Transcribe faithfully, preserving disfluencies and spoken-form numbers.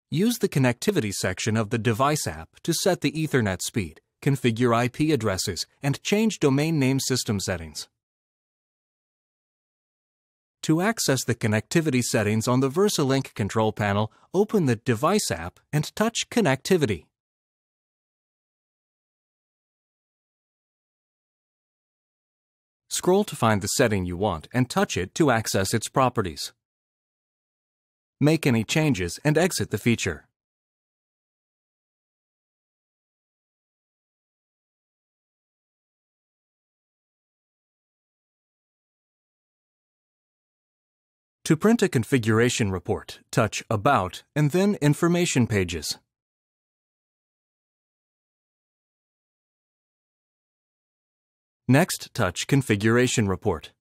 Use the Connectivity section of the Device app to set the Ethernet speed, configure I P addresses, and change domain name system settings. To access the connectivity settings on the VersaLink control panel, open the Device app and touch Connectivity. Scroll to find the setting you want and touch it to access its properties. Make any changes and exit the feature. To print a configuration report, touch About and then Information pages. Next, touch Configuration Report.